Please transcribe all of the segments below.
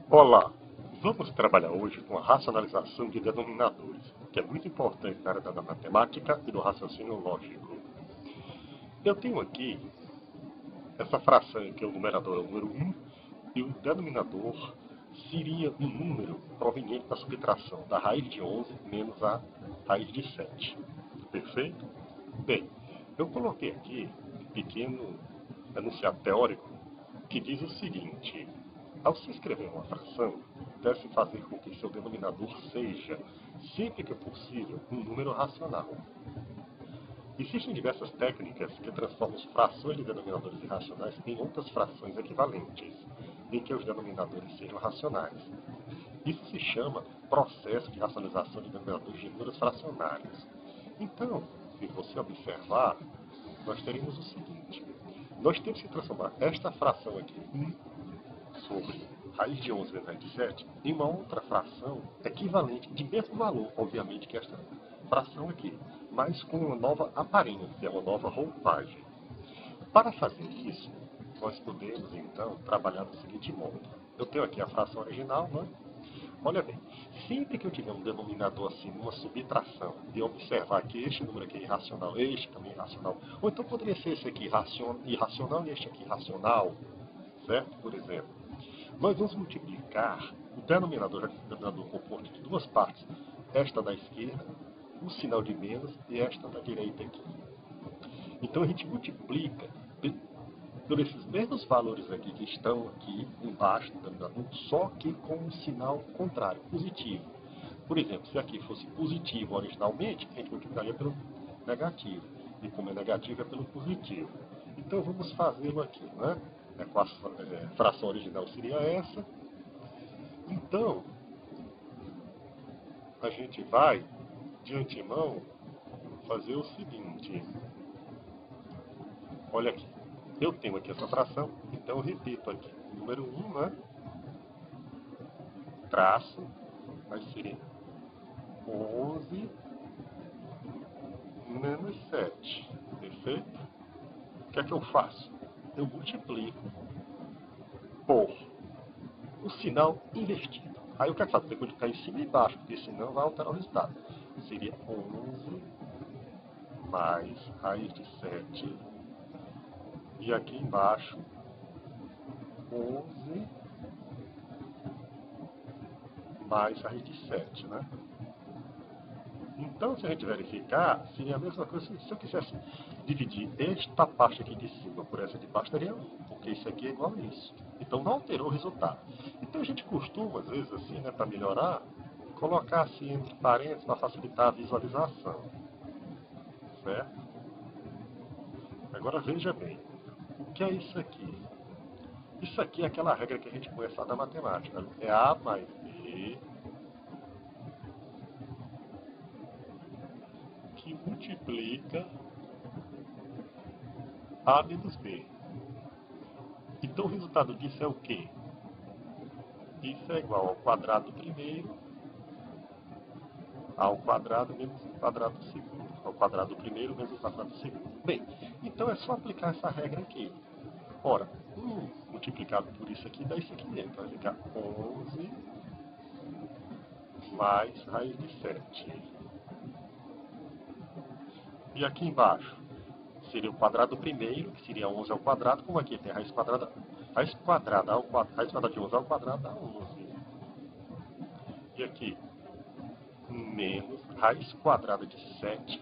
Olá! Vamos trabalhar hoje com a racionalização de denominadores, que é muito importante na área da matemática e do raciocínio lógico. Eu tenho aqui essa fração que é o numerador é o número 1 e o denominador seria um número proveniente da subtração da raiz de 11 menos a raiz de 7. Perfeito? Bem, eu coloquei aqui um pequeno enunciado teórico que diz o seguinte: ao se escrever uma fração, deve-se fazer com que seu denominador seja, sempre que possível, um número racional. Existem diversas técnicas que transformam frações de denominadores irracionais em outras frações equivalentes, em que os denominadores sejam racionais. Isso se chama processo de racionalização de denominadores de números fracionários. Então, se você observar, nós teremos o seguinte: nós temos que transformar esta fração aqui, 1 sobre raiz de 11 vezes raiz de 7, em uma outra fração equivalente, de mesmo valor, obviamente, que esta fração aqui, mas com uma nova aparência, uma nova roupagem. Para fazer isso, nós podemos, então, trabalhar do seguinte modo. Eu tenho aqui a fração original, né? Olha bem, sempre que eu tiver um denominador assim, uma subtração, e observar que este número aqui é irracional, este também é irracional, ou então poderia ser esse aqui irracional e este aqui racional, certo? Por exemplo, nós vamos multiplicar o denominador, já que o denominador é composto de duas partes, esta da esquerda, o sinal de menos e esta da direita aqui. Então a gente multiplica por esses mesmos valores aqui que estão aqui embaixo do denominador, só que com um sinal contrário, positivo. Por exemplo, se aqui fosse positivo originalmente, a gente multiplicaria pelo negativo. E como é negativo, é pelo positivo. Então vamos fazê-lo aqui, né? A fração original seria essa. Então, a gente vai, de antemão, fazer o seguinte. Olha aqui. Eu tenho aqui essa fração, então eu repito aqui. O número 1, né? Traço, vai ser 11 menos 7. Perfeito? O que é que eu faço? Eu multiplico por o sinal invertido. Aí o que é que faz? Eu tenho que multiplicar em cima e embaixo, porque senão vai alterar o resultado. Seria 11 mais raiz de 7. E aqui embaixo, 11 mais raiz de 7, né? Então, se a gente verificar, seria a mesma coisa se eu quisesse dividir esta parte aqui de cima por essa de baixo, daria 1, porque isso aqui é igual a isso. Então, não alterou o resultado. Então, a gente costuma, às vezes, assim, né, para melhorar, colocar assim entre parênteses para facilitar a visualização. Certo? Agora, veja bem. O que é isso aqui? Isso aqui é aquela regra que a gente conhece lá da matemática. É A mais B que multiplica A menos B. Então o resultado disso é o quê? Isso é igual ao quadrado primeiro ao quadrado menos o quadrado segundo. Ao quadrado primeiro menos o quadrado segundo. Bem, então é só aplicar essa regra aqui. Ora, 1 multiplicado por isso aqui dá isso aqui mesmo. Então vai ficar 11 mais raiz de 7. E aqui embaixo seria o quadrado primeiro, que seria 11 ao quadrado, como aqui tem raiz quadrada ao quadrado, raiz quadrada de 11 ao quadrado dá 11. E aqui, menos raiz quadrada de 7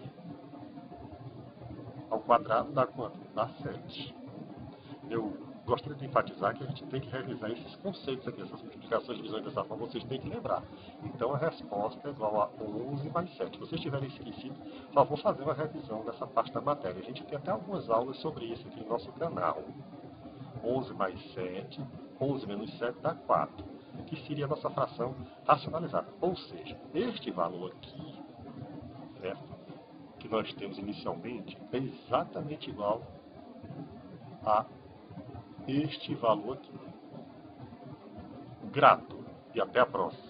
ao quadrado dá quanto? Dá 7. Eu gostaria de enfatizar que a gente tem que revisar esses conceitos aqui, essas multiplicações, divisões dessa forma, vocês têm que lembrar. Então a resposta é igual a 11 mais 7. Se vocês tiverem esquecido, por favor, fazer uma revisão dessa parte da matéria. A gente tem até algumas aulas sobre isso aqui no nosso canal. 11 mais 7, 11 menos 7 dá 4, que seria a nossa fração racionalizada. Ou seja, este valor aqui, certo, que nós temos inicialmente, é exatamente igual a este valor aqui. Grato e até a próxima.